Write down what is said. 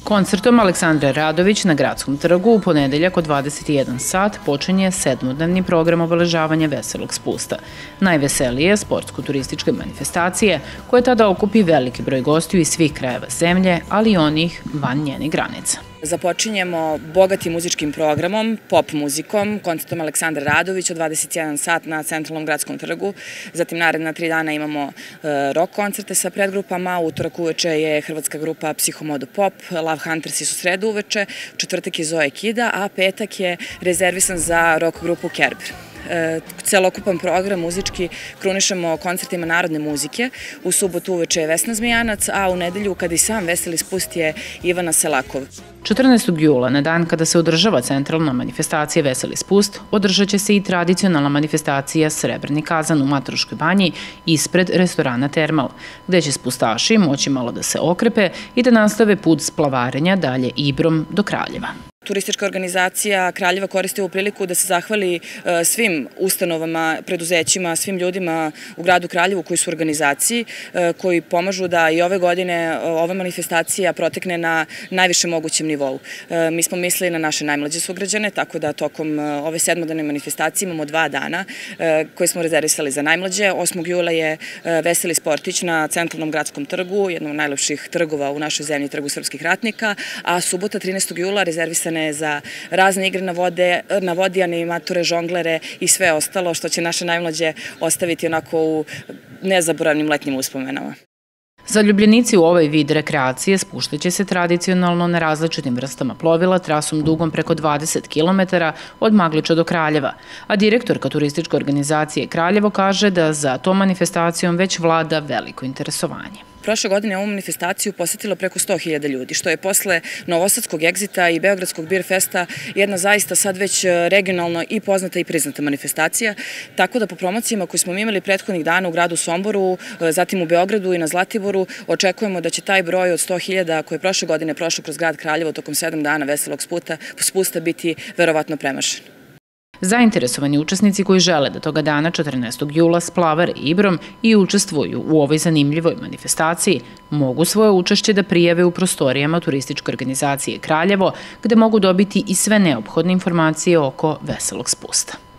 Koncertom Aleksandre Radović na Gradskom trgu u ponedeljak od 21 sat počinje sedmodnevni program obeležavanja veselog spusta. Najveselije sportsko-turističke manifestacije koje tada okupi veliki broj gostiju iz svih krajeva zemlje, ali i onih van njenih granica. Započinjemo bogatim muzičkim programom, pop muzikom, koncertom Aleksandra Radović od 21 sat na Centralnom gradskom trgu. Zatim naredna 3 dana imamo rock koncerte sa predgrupama. Utorak uveče je hrvatska grupa Psihomodo Pop, Love Huntersi su sredu uveče, četvrtak je Zoe Kida, a petak je rezervisan za rock grupu Kerber. Celokupan program muzički krunišemo koncertima narodne muzike. U subotu uveče je Vesna Zmijanac, a u nedelju kada i sam veseli spust je Ivana Selakov. 14. jula, na dan kada se održava centralna manifestacija Veseli spust, održat će se i tradicionalna manifestacija Srebrni kazan u Mataruškoj banji ispred restorana Termal, gde će spustaši moći malo da se okrepe i da nastave put splavarenja dalje Ibrom do Kraljeva. Turistička organizacija Kraljeva koristi ovu priliku da se zahvali svim ustanovama, preduzećima, svim ljudima u gradu Kraljevu koji su u organizaciji, koji pomažu da i ove godine ova manifestacija protekne na najvišem mogućem nivou. Mi smo mislili na naše najmlađe sugrađane, tako da tokom ove sedmodnevne manifestacije imamo 2 dana koje smo rezervisali za najmlađe. 8. jula je Veseli sportić na Centralnom gradskom trgu, jednom od najlepših trgova u našoj zemlji, Trgu srpskih ratnika, a subota 13. jula rezervisana za razne igre na vodi, animatore, žonglere i sve ostalo što će naše najmlađe ostaviti onako u nezaboravnim letnjim uspomenama. Zaljubljenici u ovaj vid rekreacije spuštaće se tradicionalno na različitim vrstama plovila trasom dugom preko 20 km od Magliča do Kraljeva, a direktorka turističke organizacije Kraljevo kaže da za tom manifestacijom već vlada veliko interesovanje. Prošle godine ovu manifestaciju posetilo preko 100.000 ljudi, što je posle Novosadskog Egzita i Beogradskog Beer Festa jedna zaista sad već regionalno i poznata i priznata manifestacija, tako da po promocijama koje smo imali prethodnih dana u gradu Somboru, zatim u Beogradu i na Zlatiboru, očekujemo da će taj broj od 100.000 koje je prošle godine prošlo kroz grad Kraljevo tokom 7 dana veselog spusta biti verovatno premašen. Zainteresovani učesnici koji žele da toga dana 14. jula splavare Ibrom i učestvuju u ovoj zanimljivoj manifestaciji, mogu svoje učešće da prijave u prostorijama turističke organizacije Kraljevo, gde mogu dobiti i sve neophodne informacije oko veselog spusta.